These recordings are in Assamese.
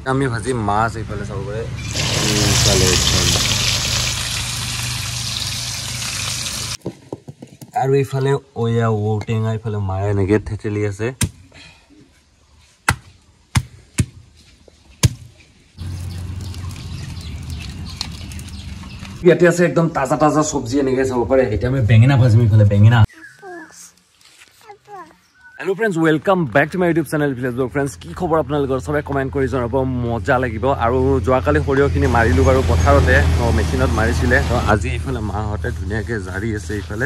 আমি ভাজি মাছ এইফালে চাব পাৰে আৰু এইফালে ওয়া ঔটেঙা এইফালে মায়ে এনেকে থেতেলি আছে ইয়াতে আছে একদম তাজা তাজা সবজি এনেকে চাব পাৰে এটা আমি বেঙেনা ভাজিম এইফালে বেঙেনা Hello friends, welcome back to my YouTube channel. Friends, কি খবৰ আপোনালোকৰ সবে কমেন্ট কৰি জনাব মজা লাগিব আৰু যোৱাকালি সৰিয়খিনি মাৰিলো বাৰু পথাৰতে মেচিনত মাৰিছিলে তো আজি ইফালে মাহতে ধুনিয়াকে জাৰি আছে ইফালে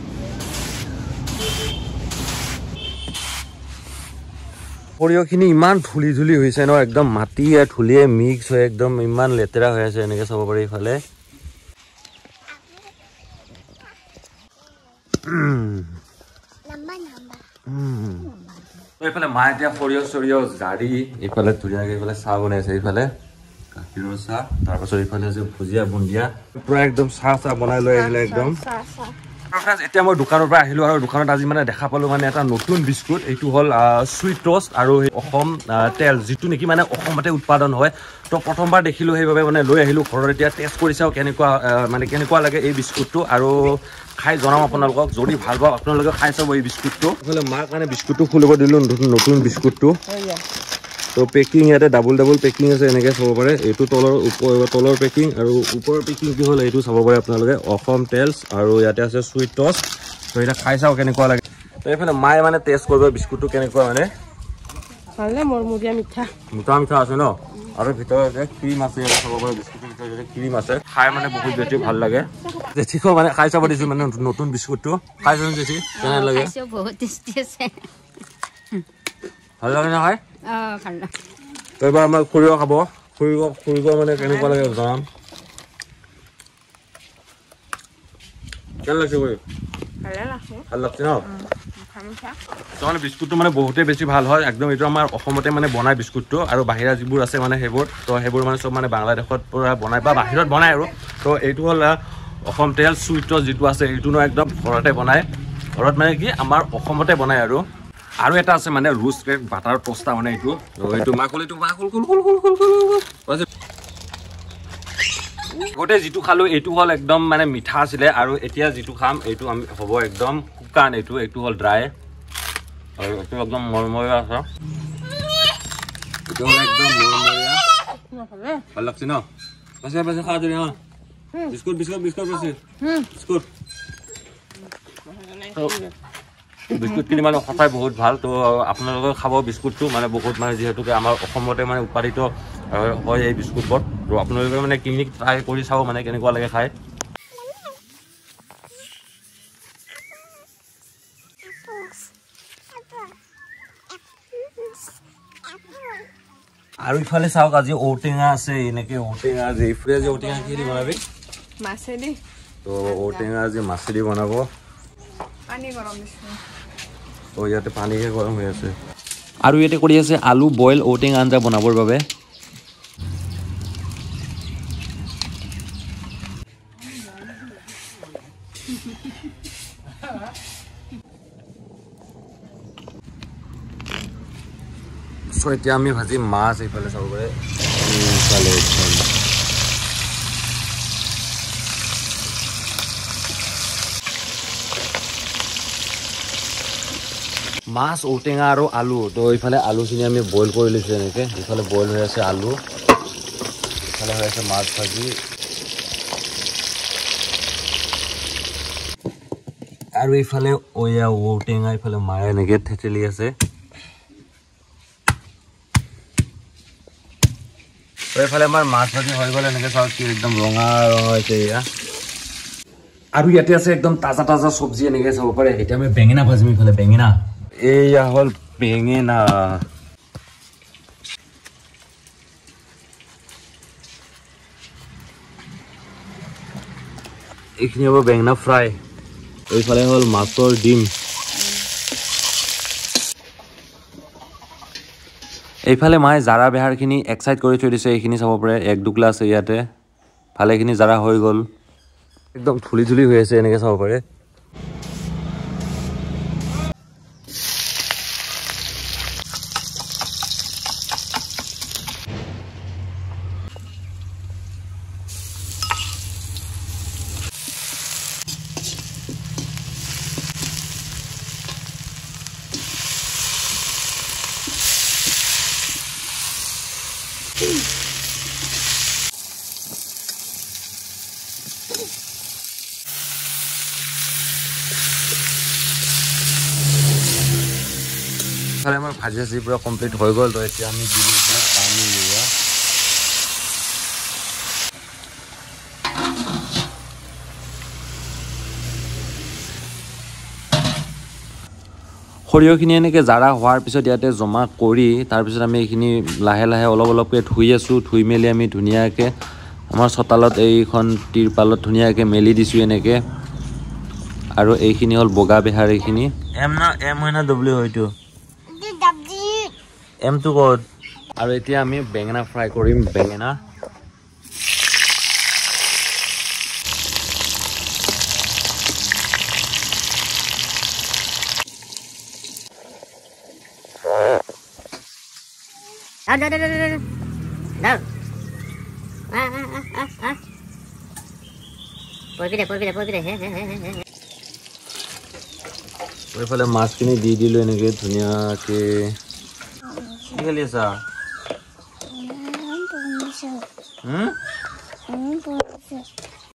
সৰিয়খিনি ইমান ধুলি ধুলি হৈছে ন একদম মাটি আৰু ধুলিয়ে মিক্স হৈ একদম ইমান লেতেৰা হৈ আছে এনেকে চাব পাৰি ইফালে এইফালে মা এতিয়া সৰিয়হ জাৰি এইফালে ধুনীয়াকে এইফালে চাহ বনাইছে এইফালে গাখীৰৰ চাহ তাৰপাছত এইফালে আছে ভুজিয়া বুন্দিয়া পুৰা একদম চাহ বনাই লৈ আহিলে একদম এতিয়া মই দোকানৰ পৰা আহিলো আৰু দোকানত আজি মানে দেখা পালো মানে এটা নতুন বিস্কুট এইটো হ'ল সুইট টোষ্ট আৰু অসম তেল যিটো নেকি মানে অসমতে উৎপাদন হয় তো প্ৰথমবাৰ দেখিলো সেইবাবে মানে লৈ আহিলো ঘৰত এতিয়া টেষ্ট কৰিছাও কেনেকুৱা লাগে এই বিস্কুটটো আৰু খাই জনাম আপোনালোকক যদি ভাল পাওঁ আপোনালোকে খাই চাব এই বিস্কুটটো এইফালে মাৰ কাৰণে বিস্কুটটো খুলিব দিলো নতুন বিস্কুটটো তো পেকিং ইয়াতে ডাবল পেকিং আছে এনেকে চাব পাৰে এইটো তলৰ পেকিং আৰু ওপৰৰ পেকিং কি হ'ল এইটো চাব পাৰে আপোনালোকে অসম তেলছ আৰু ইয়াতে আছে সুইট টোষ্ট তো এটা খাই চাও কেনেকুৱা লাগে তো এইফালে মায়ে মানে টেষ্ট কৰিব বিস্কুটটো কেনেকুৱা মানে ভালে মৰমৰীয়া মিঠা আছে ন আৰু ভিতৰতে ক্ৰীম আছে ইয়াতে চাব পাৰে বিস্কুটৰ ভিতৰতে ক্ৰীম আছে খাই মানে বহুত বেছি ভাল লাগে জেঠিকো মানে খাই চাব দিছো মানে নতুন বিস্কুটটো খাই চাম জেঠি কেনে লাগে বহুত টেষ্টি আছে ভাল লাগে না খাই ভাল লাগে তো এবাৰ আমাৰ সৰিয়হ খাব সৰিয়হ মানে কেনেকুৱা লাগে জনাম কেনে লাগছে ভাল লাগছে ন মানে বিস্কুটটো মানে বহুতেই বেছি ভাল হয় একদম এইটো আমাৰ অসমতে মানে বনাই বিস্কুটটো আৰু বাহিৰা যিবোৰ আছে মানে সেইবোৰ মানে চব মানে বাংলাদেশত পৰা বনাই বা বাহিৰত বনাই আৰু তো এইটো হ'ল অসম তেল সুইট টোষ্ট যিটো আছে এইটো ন একদম ঘৰতে বনাই ঘৰত মানে কি আমাৰ অসমতে বনাই আৰু এটা আছে মানে ৰোষ্টেড বাটাৰ টোষ্টা মানে এইটো আগতে যিটো খালো এইটো হ'ল একদম মানে মিঠা আছিলে আৰু এতিয়া যিটো খাম এইটো আমি হ'ব একদম শুকান এইটো হ'ল ড্ৰাই আৰু এইটো একদম মৰমৰীয়া আছে এইটো হ'ল একদম মৰমৰীয়া ভাল লাগছে ন পাছে খা দিবি ন বিস্কুট বিস্কুটখিনি মানে সঁচাই বহুত ভাল তো আপোনালোকে খাব বিস্কুটটো মানে বহুত মানে যিহেতুকে আমাৰ অসমতে মানে উৎপাদিত হয় এই বিস্কুটবোৰ তো আপোনালোকে মানে কিনি ট্ৰাই কৰি চাব মানে কেনেকুৱা লাগে খাই আৰু ইফালে চাওক আজি ঔটেঙা আছে এনেকে ঔটেঙা যে ইফালে যে ঔটেঙা কি দি বনাবি মাছেদি তো ঔটেঙা যে মাছেদি বনাব পানী গৰম দিছো তো ইয়াতে পানীকে গৰম হৈ আছে আৰু ইয়াতে কৰি আছে আলু বইল ঔটেঙা আঞ্জা বনাবৰ বাবে So এতিয়া আমি ভাজি মাছ এইফালে চাব পাৰে মাছ ঔটেঙা আৰু আলু তো এইফালে আলুখিনি আমি বইল কৰি লৈছো এনেকে এইফালে বইল হৈ আছে আলু এইফালে হৈ আছে মাছ ভাজি আৰু এইফালে ওয়া ঔটেঙা এইফালে মায়ে এনেকে থেতেলি আছে এইফালে আমাৰ মাছ ভাজি হৈ গ'ল এনেকে চাওক কি একদম ৰঙা হৈছে এয়া আৰু ইয়াতে আছে একদম তাজা তাজা সবজি এনেকে চাব পাৰে এতিয়া আমি বেঙেনা ভাজিম এইফালে বেঙেনা এয়া হ'ল বেঙেনা এইখিনি হ'ব বেঙেনা ফ্ৰাই এইফালে হ'ল মাছৰ ডিম এইফালে মায়ে জাৰা বেহাৰখিনি এক সাইড কৰি থৈ দিছে এইখিনি চাব পাৰে এক দুকলা আছে ইয়াতে ভালেখিনি জাৰা হৈ গ'ল একদম ধুলি হৈ আছে এনেকে চাব পাৰে আমাৰ ভাজি চাজি পুৰা কমপ্লিট হৈ গ'ল তো এতিয়া আমি দি দিম পানী দিয়া সৰিয়হখিনি এনেকৈ জাৰা হোৱাৰ পিছত ইয়াতে জমা কৰি তাৰপিছত আমি এইখিনি লাহে লাহে অলপ অলপকৈ ধুই আছোঁ ধুই মেলি আমি ধুনীয়াকৈ আমাৰ চোতালত এইখন তিৰপালত ধুনীয়াকৈ মেলি দিছোঁ এনেকৈ আৰু এইখিনি হ'ল বগা বেহাৰ এইখিনি এম হয় না ডব্লিউ হয়তো এমটো ক'ত আৰু এতিয়া আমি বেঙেনা ফ্ৰাই কৰিম বেঙেনা এইফালে মাছখিনি দি দিলোঁ এনেকৈ ধুনীয়াকৈ কি খেলি আছা